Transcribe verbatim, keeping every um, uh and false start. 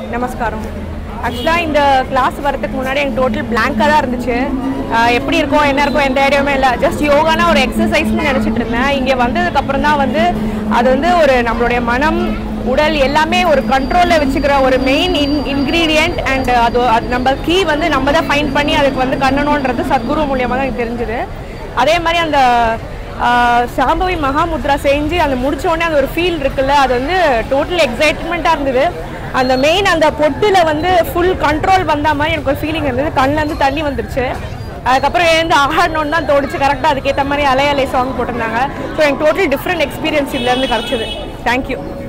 நமஸ்காரம். ஆக்சுவலாக இந்த கிளாஸ் வரதுக்கு முன்னாடி எனக்கு டோட்டல் பிளாங்காக தான் இருந்துச்சு. எப்படி இருக்கும் என்ன இருக்கும் எந்த ஐடியாவுமே இல்லை. ஜஸ்ட் யோகானா ஒரு எக்ஸசைஸ்னு நினச்சிட்டு இருந்தேன். இங்கே வந்ததுக்கப்புறம் தான் வந்து அது வந்து ஒரு நம்மளுடைய மனம் உடல் எல்லாமே ஒரு கண்ட்ரோலில் வச்சுக்கிற ஒரு மெயின் இன் இன்க்ரீடியண்ட் அண்ட் அது அது நம்ம கீ வந்து நம்ம தான் ஃபைண்ட் பண்ணி அதுக்கு வந்து கண்ணணுன்றது சத்குரு மூலியமாக தான் எனக்கு தெரிஞ்சுது. அதே மாதிரி அந்த சாம்பவி மகாமுத்ரா செஞ்சு அந்த முடித்தோடனே அந்த ஒரு ஃபீல் இருக்குல்ல, அது வந்து டோட்டல் எக்ஸைட்மெண்ட்டாக இருந்தது. அந்த மெயின் அந்த பொட்டில் வந்து ஃபுல் கண்ட்ரோல் வந்த மாதிரி எனக்கு ஒரு ஃபீலிங் இருந்தது. கண்ணிலேருந்து தண்ணி வந்துருச்சு. அதுக்கப்புறம் எழுந்து ஆடணுன்னு தான் தோடிச்சு. கரெக்டாக அதுக்கேற்ற மாதிரி அலை அலை சாங் போட்டிருந்தாங்க. ஸோ எனக்கு டோட்டல் டிஃப்ரெண்ட் எக்ஸ்பீரியன்ஸ் இதுலேருந்து கிடச்சிது. தேங்க்யூ.